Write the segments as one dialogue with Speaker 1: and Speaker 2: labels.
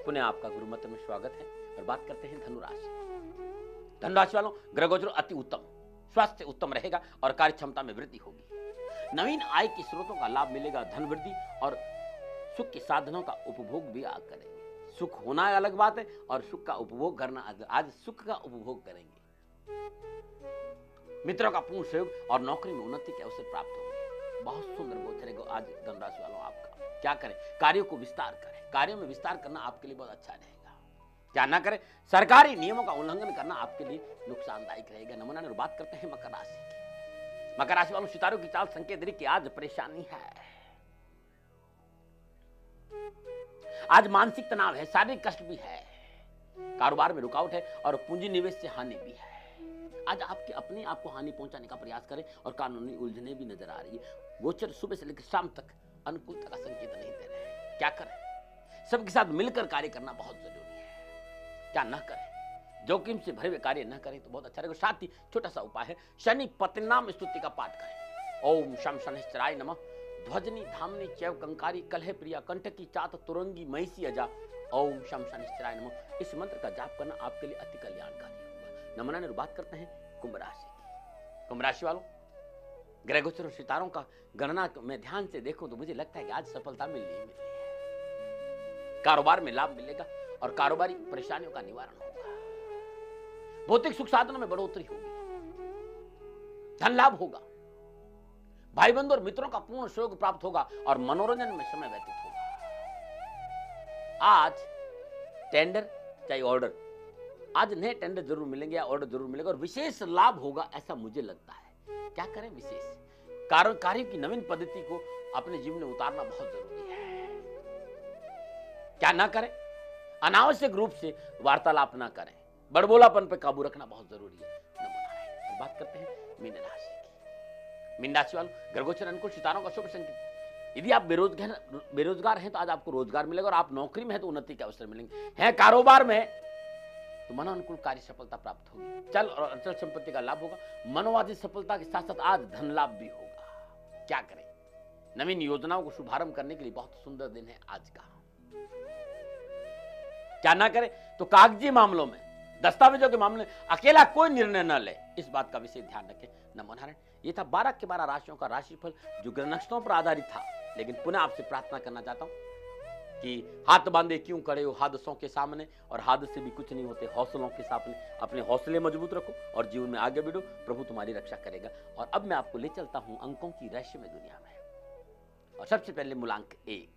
Speaker 1: पुनः आपका गुरु मंत्र में स्वागत है और बात करते हैं धनुराशि। धनुराशि वालों, ग्रह गोचर अति उत्तम, स्वास्थ्य उत्तम रहेगा और कार्य क्षमता में वृद्धि होगी। नवीन आय के स्रोतों का लाभ मिलेगा, धन वृद्धि और सुख के साधनों का उपभोग भी आप करेंगे। सुख होना अलग बात है और सुख का उपभोग करना, आज सुख का उपभोग करेंगे। मित्रों का पूर्ण सहयोग और नौकरी में उन्नति के अवसर प्राप्त होंगे। बहुत सुंदर गोचर है आज धनुराशि वालों आपका। क्या करें? कार्यों को विस्तार करें। कार्यों में विस्तार करना आपके लिए बहुत अच्छा रहेगा। क्या ना करें? सरकारी नियमों का उल्लंघन करना आपके लिए नुकसानदायक रहेगा। नमूना और बात करते हैं मकर राशि की। मकर राशि वालों, सितारों की चाल संकेत दे रही कि आज परेशानी है, आज मानसिक तनाव है, शारीरिक कष्ट भी है, कारोबार में रुकावट है और पूंजी निवेश से हानि भी है। आज आपके अपने आप को हानि पहुंचाने का प्रयास करें और कानूनी उलझने भी नजर आ रही है। गोचर सुबह से लेकर शाम तक अनुकूलता का संकेत नहीं दे रहे हैं। क्या करें? सबके साथ मिलकर कार्य करना बहुत जरूरी है। क्या न करें? जोखिम से भरे हुए कार्य न करें तो बहुत अच्छा रहेगा। साथ ही छोटा सा उपाय है, शनि पतिनाम स्तुति का पाठ करें। ओम शम शनिश्चराय नमः, ध्वजनी धामनी चैव कंकारी कलह प्रिया कंटकी चात तुरंगी महिषी अजा, ओम शम शनिश्चराय नमः। इस मंत्र का जाप करना आपके लिए अति कल्याणकारी होगा। नमना ने बात करते हैं कुंभ राशि की। कुंभ राशि वालों, ग्रह गोचर और सितारों का गणना में ध्यान से देखो तो मुझे लगता है कि आज सफलता मिलनी ही मिलनी है। कारोबार में लाभ मिलेगा और कारोबारी परेशानियों का निवारण होगा। भौतिक सुख साधनों में बढ़ोतरी होगी, धन लाभ होगा, भाई बंधु और मित्रों का पूर्ण सहयोग प्राप्त होगा और मनोरंजन में समय व्यतीत होगा। आज टेंडर चाहे ऑर्डर, आज नए टेंडर जरूर मिलेंगे या ऑर्डर जरूर मिलेगा और विशेष लाभ होगा, ऐसा मुझे लगता है। क्या करें? विशेष कार्य की नवीन पद्धति को अपने जीवन में उतारना बहुत जरूरी है। क्या ना करें? अनावश्यक रूप से वार्तालाप ना करें। बड़बोलापन पर काबू रखना बहुत जरूरी है। और बात करते हैं मीन राशि की। मीन राशि वालों, ग्रह गोचर अनुकूल, सितारों का शुभ संकेत। यदि आप बेरोजगार हैं तो आज आपको रोजगार मिलेगा और आप नौकरी में हैं तो उन्नति के अवसर मिलेंगे। हैं कारोबार में तो मनोनुकूल कार्य सफलता प्राप्त होगी। चल और अचल संपत्ति का लाभ होगा। मनोवादी सफलता के साथ साथ आज धन लाभ भी होगा। क्या करें? नवीन योजनाओं को शुभारंभ करने के लिए बहुत सुंदर दिन है आज का। क्या ना करें? तो कागजी मामलों में, दस्तावेजों के मामले में अकेला कोई निर्णय न ले, इस बात का विशेष ध्यान रखें। नमो नारायण। ये था 12 के 12 राशियों का राशिफल जो ग्रह नक्षत्रों पर आधारित था। लेकिन पुनः आपसे प्रार्थना करना चाहता हूं कि हाथ बांधे क्यों खड़े हो हादसों के सामने, और हादसे भी कुछ नहीं होते हौसलों के सामने। अपने हौसले मजबूत रखो और जीवन में आगे बढ़ो, प्रभु तुम्हारी रक्षा करेगा। और अब मैं आपको ले चलता हूं अंकों की रहस्यमय दुनिया में। और सबसे पहले मूलांक 1।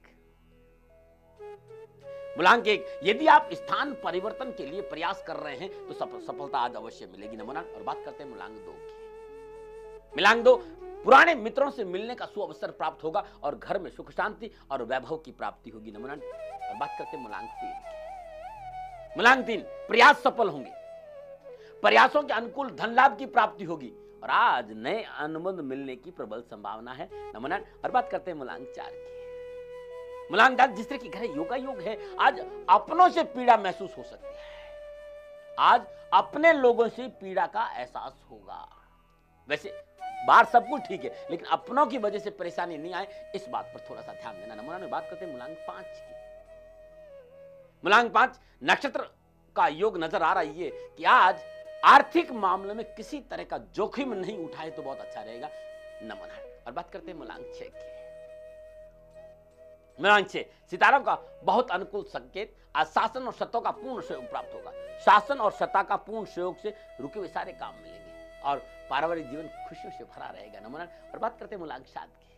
Speaker 1: मूलांक 1, यदि आप स्थान परिवर्तन के लिए प्रयास कर रहे हैं तो सफलता आज अवश्य मिलेगी। नमूना। और बात करते हैं मूलांक 2 की। मूलांक 2, पुराने मित्रों से मिलने का सुअवसर प्राप्त होगा और घर में सुख शांति और वैभव की प्राप्ति होगी। नमूना। और बात करते हैं मूलांक 3 की। मूलांक 3, प्रयास सफल होंगे, प्रयासों के अनुकूल धन लाभ की प्राप्ति होगी और आज नए अनुबंध मिलने की प्रबल संभावना है। नमूना। और बात करते हैं मूलांक 4 की। मूलांक 4, जिस तरह की घर योगा योग है, आज अपनों से पीड़ा महसूस हो सकती है। आज अपने लोगों से पीड़ा का एहसास होगा। वैसे बाहर सब कुछ ठीक है, लेकिन अपनों की वजह से परेशानी नहीं आए, इस बात पर थोड़ा सा ध्यान देना। नमूना में बात करते हैं मूलांक 5 की। मूलांक 5, नक्षत्र का योग नजर आ रहा है ये कि आज आर्थिक मामले में किसी तरह का जोखिम नहीं उठाए तो बहुत अच्छा रहेगा। नमूना। और बात करते हैं मूलांक 6 की। मूलांक 6, सितारों का बहुत अनुकूल संकेत। आज शासन और सत्ता का पूर्ण सहयोग प्राप्त होगा। शासन और सत्ता का पूर्ण सहयोग से रुके हुए सारे काम मिलेंगे और पारिवारिक जीवन खुशियों से भरा रहेगा। नमूना। और बात करते हैं मूलांक 7 की।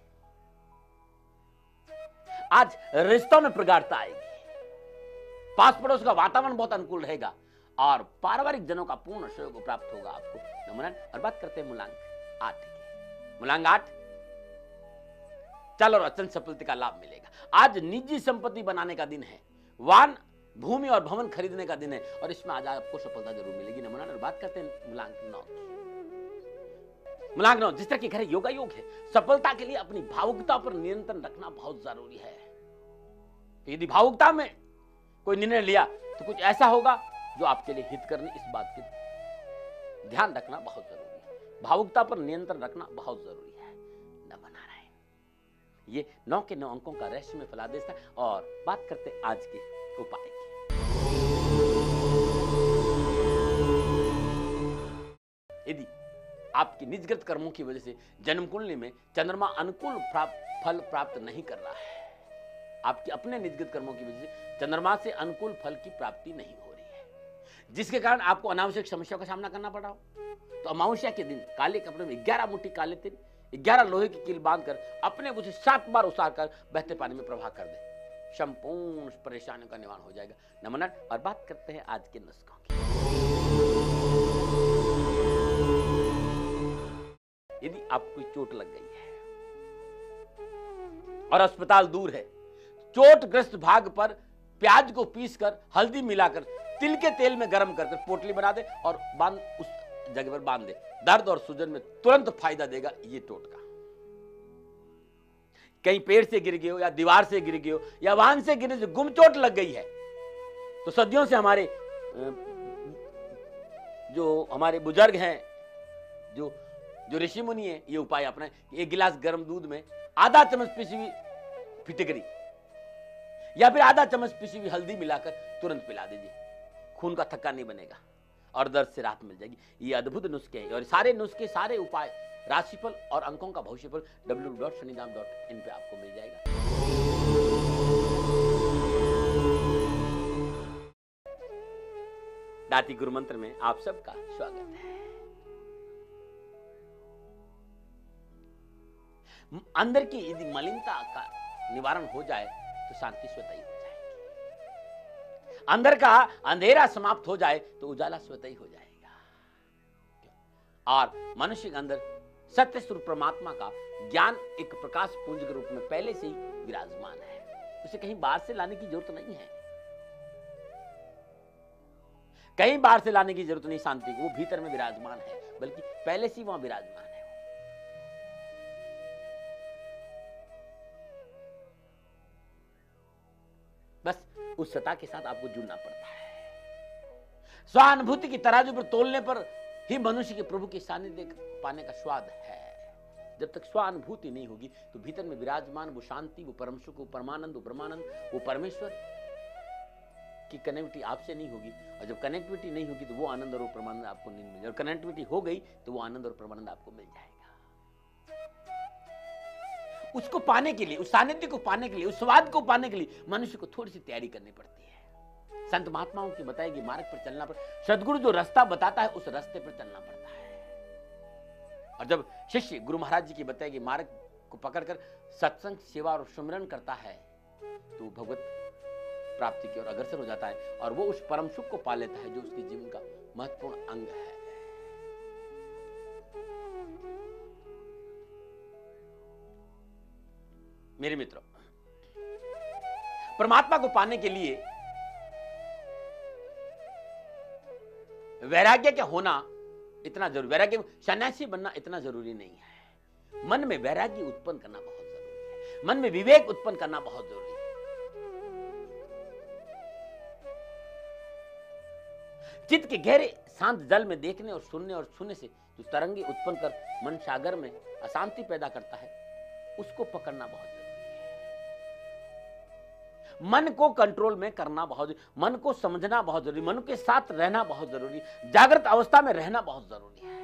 Speaker 1: आज रिश्तों में प्रगाढ़ता आएगी, पास पड़ोस का वातावरण बहुत अनुकूल रहेगा और पारिवारिक जनों का पूर्ण सहयोग प्राप्त होगा आपको। नमूना। और बात करते हैं मूलांक 8 की। मूलांक 8, चल और अचल संपत्ति का लाभ मिलेगा। आज निजी संपत्ति बनाने का दिन है, वाहन भूमि और भवन खरीदने का दिन है और इसमें आज आपको सफलता जरूर मिलेगी। नमूना। और बात करते हैं मूलांक 9 की। मूलांक 9, जिस तरह के घर योगा योग है, सफलता के लिए अपनी भावुकता पर नियंत्रण रखना बहुत जरूरी है। तो यदि भावुकता में कोई निर्णय लिया तो कुछ ऐसा होगा जो आपके लिए हित करने, इस बात की ध्यान रखना बहुत जरूरी है। भावुकता पर नियंत्रण रखना बहुत जरूरी है। नमो नारायण। ये 9 के 9 अंकों का रहस्यमय फलादेश था। और बात करते आज के उपाय की। निजगत कर्मों की वजह से जन्म कुंडली में चंद्रमा अनुकूल फल प्राप्त नहीं कर रहा है। आपके अपने निजगत कर्मों की वजह से चंद्रमा से अनुकूल फल की प्राप्ति नहीं हो रही है, जिसके कारण आपको अनावश्यक समस्याओं का सामना करना पड़ रहा हो। तो अमावस्या के दिन काले कपड़े में 11 मुट्ठी काले तिल, 11 लोहे की कील बांधकर अपने कुछ 7 बार उसार कर बहते पानी में प्रवाह कर दे, संपूर्ण परेशानियों का निवारण हो जाएगा। नमन। और बात करते हैं आज के नुस्खों की। यदि आपको कोई चोट लग गई है और अस्पताल दूर है, चोटग्रस्त भाग पर प्याज को पीसकर हल्दी मिलाकर तिल के तेल में गर्म करके पोटली बना दे और बांध उस जगह पर बांध दे। दर्द और सूजन में तुरंत फायदा देगा ये टोटका। कहीं पेड़ से गिर गए हो या दीवार से गिर गए हो या वाहन से गिरने से गुम चोट लग गई है, तो सदियों से हमारे जो हमारे बुजुर्ग हैं, जो ऋषि मुनि है, ये उपाय अपनाए। एक गिलास गर्म दूध में आधा चम्मच पिसी हुई फिटकरी या फिर आधा चम्मच पिसी हुई हल्दी मिलाकर तुरंत पिला दीजिए। खून का थक्का नहीं बनेगा और दर्द से राहत मिल जाएगी। ये अद्भुत नुस्खे हैं और सारे नुस्खे, सारे उपाय, राशिफल और अंकों का भविष्यफल www.shanidham.in पे आपको मिल जाएगा। दाती गुरु मंत्र में आप सबका स्वागत है। अंदर की यदि मलिनता का निवारण हो जाए तो शांति स्वतः ही हो जाएगी। अंदर का अंधेरा समाप्त हो जाए तो उजाला स्वतः ही हो जाएगा। और मनुष्य के अंदर सत्य स्वरूप परमात्मा का ज्ञान एक प्रकाश पुंज के रूप में पहले से ही विराजमान है। उसे कहीं बाहर से लाने की जरूरत नहीं है, कहीं बाहर से लाने की जरूरत नहीं शांति को। वो भीतर में विराजमान है, बल्कि पहले से ही वहां विराजमान है। बस उस सत्ता के साथ आपको जुड़ना पड़ता है। स्वानुभूति की तराजू पर तोलने पर ही मनुष्य के प्रभु के सानिध्य पाने का स्वाद है। जब तक स्वानुभूति नहीं होगी तो भीतर में विराजमान वो शांति, वो परम सुख, वो परमानंद, वो ब्रह्मानंद, वो परमेश्वर की कनेक्टिविटी आपसे नहीं होगी। और जब कनेक्टिविटी नहीं होगी तो वो आनंद और वो परमानंद आपको नहीं मिलेगा। और कनेक्टिविटी हो गई तो वो आनंद और परमानंद आपको मिल जाएगा। उसको पाने के लिए, उस सानिध्य को पाने के लिए, उस स्वाद को पाने के लिए मनुष्य को थोड़ी सी तैयारी करनी पड़ती है। संत महात्माओं की बताएगी मार्ग पर चलना पड़ता। सदगुरु जो रास्ता बताता है उस रास्ते पर चलना पड़ता है। और जब शिष्य गुरु महाराज जी की बताएगी मार्ग को पकड़कर सत्संग, सेवा और सुमिरन करता है तो भगवत प्राप्ति की ओर अग्रसर हो जाता है और वो उस परम सुख को पा लेता है जो उसके जीवन का महत्वपूर्ण अंग है। मेरे मित्रों, परमात्मा को पाने के लिए वैराग्य का होना इतना जरूरी, वैराग्य सन्यासी बनना इतना जरूरी नहीं है। मन में वैराग्य उत्पन्न करना बहुत जरूरी है। मन में विवेक उत्पन्न करना बहुत जरूरी है। चित्त के गहरे शांत जल में देखने और सुनने से जो तरंगे उत्पन्न कर मन सागर में अशांति पैदा करता है, उसको पकड़ना बहुत जरूरी है। मन को कंट्रोल में करना बहुत जरूरी, मन को समझना बहुत जरूरी, मन के साथ रहना बहुत जरूरी, जागृत अवस्था में रहना बहुत जरूरी है।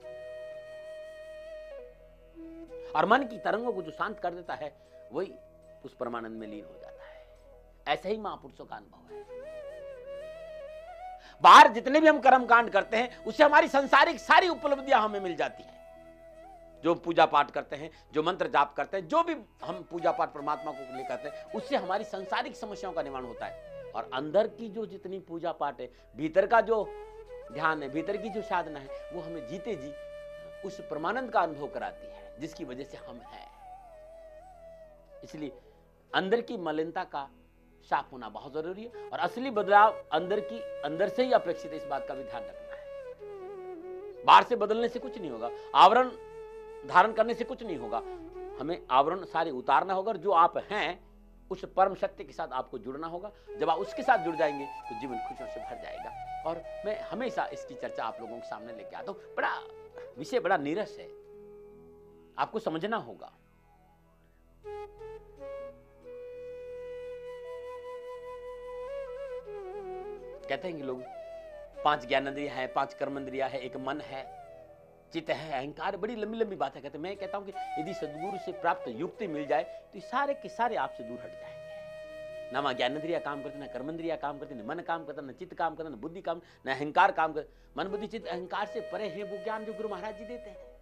Speaker 1: और मन की तरंगों को जो शांत कर देता है वही उस परमानंद में लीन हो जाता है। ऐसे ही महापुरुषों का अनुभव है। बाहर जितने भी हम कर्म कांड करते हैं उससे हमारी संसारिक सारी उपलब्धियां हमें मिल जाती हैं। जो पूजा पाठ करते हैं, जो मंत्र जाप करते हैं, जो भी हम पूजा पाठ परमात्मा को लिए करते हैं, उससे हमारी संसारिक समस्याओं का निवारण होता है। और अंदर की जो जितनी पूजा पाठ है, भीतर का जो ध्यान है, भीतर की जो साधना है, वो हमें जीते जी उस परमानंद का अनुभव कराती है जिसकी वजह से हम हैं। इसलिए अंदर की मलिनता का साफ होना बहुत जरूरी है और असली बदलाव अंदर से ही अपेक्षित है। इस बात का भी ध्यान रखना है। बाहर से बदलने से कुछ नहीं होगा, आवरण धारण करने से कुछ नहीं होगा। हमें आवरण सारे उतारना होगा और जो आप हैं उस परम सत्य के साथ आपको जुड़ना होगा। जब आप उसके साथ जुड़ जाएंगे तो जीवन खुशियों से भर जाएगा। और मैं हमेशा इसकी चर्चा आप लोगों के सामने लेके आता हूं। बड़ा विषय बड़ा नीरस है, आपको समझना होगा। कहते हैं कि लोग 5 ज्ञानेंद्रियां हैं, 5 कर्मेंद्रियां है, एक मन है, चित्त है, अहंकार, बड़ी लंबी लंबी बातें कहते हैं। मैं कहता हूं कि यदि सदगुरु से प्राप्त युक्ति मिल जाए तो ये सारे के सारे आपसे दूर हट जाएंगे। ना ज्ञानेंद्रिया काम करते, ना कर्मेंद्रिया काम करते, न मन काम करता, न चित्त काम करता, न बुद्धि काम, न अहंकार काम करता। मन बुद्धि चित्त अहंकार से परे है वो ज्ञान जो गुरु महाराज जी देते हैं।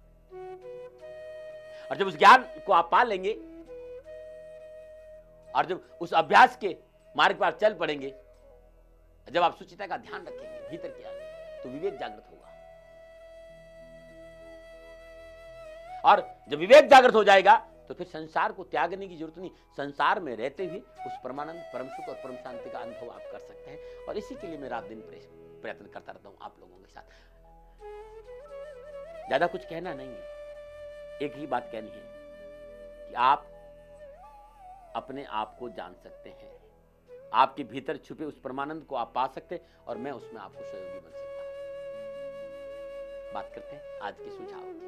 Speaker 1: और जब उस ज्ञान को आप पा लेंगे और जब उस अभ्यास के मार्ग पर चल पड़ेंगे, जब आप सुचिता का ध्यान रखेंगे भीतर किया, तो विवेक जागृत होगा। और जब विवेक जागृत हो जाएगा तो फिर संसार को त्यागने की जरूरत नहीं। संसार में रहते हुए उस परमानंद, परम सुख और परम शांति का अनुभव आप कर सकते हैं। और इसी के लिए मैं रात दिन प्रयत्न करता रहता हूं आप लोगों के साथ। ज्यादा कुछ कहना नहीं है, एक ही बात कहनी है कि आप अपने आप को जान सकते हैं, आपके भीतर छुपे उस परमानंद को आप पा सकते हैं, और मैं उसमें आपको सहयोगी बन सकता हूं। बात करते हैं आज के सुझाव की।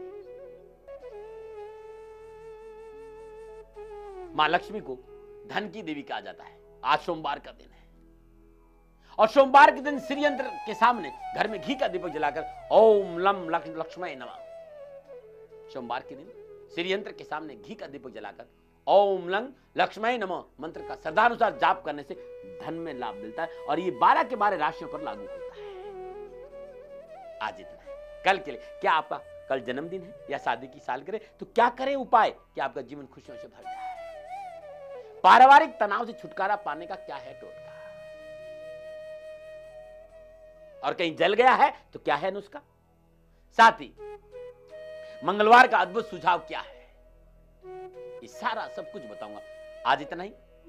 Speaker 1: मां लक्ष्मी को धन की देवी कहा जाता है। आज सोमवार का दिन है और सोमवार के दिन श्री यंत्र के सामने घर में घी का दीपक जलाकर ओम लम लक्ष्मी नमः, सोमवार के दिन श्री यंत्र के सामने घी का दीपक जलाकर ओम लंग लक्ष्मी नमः मंत्र का श्रद्धानुसार जाप करने से धन में लाभ मिलता है। और ये 12 के 12 राशियों पर लागू होता है। आज इतना है। कल के लिए, क्या आपका कल जन्मदिन है या शादी की सालगिरह, तो क्या करें उपाय कि आपका जीवन खुशियों से भर जाए। पारिवारिक तनाव से छुटकारा पाने का क्या है टोटका, और कहीं जल गया है तो क्या है नुस्खा। साथ ही मंगलवार का अद्भुत सुझाव क्या है, ये सारा सब कुछ बताऊंगा। आज इतना ही,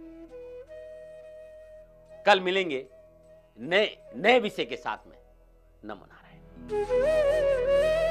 Speaker 1: कल मिलेंगे नए विषय के साथ में। नमो नारायण।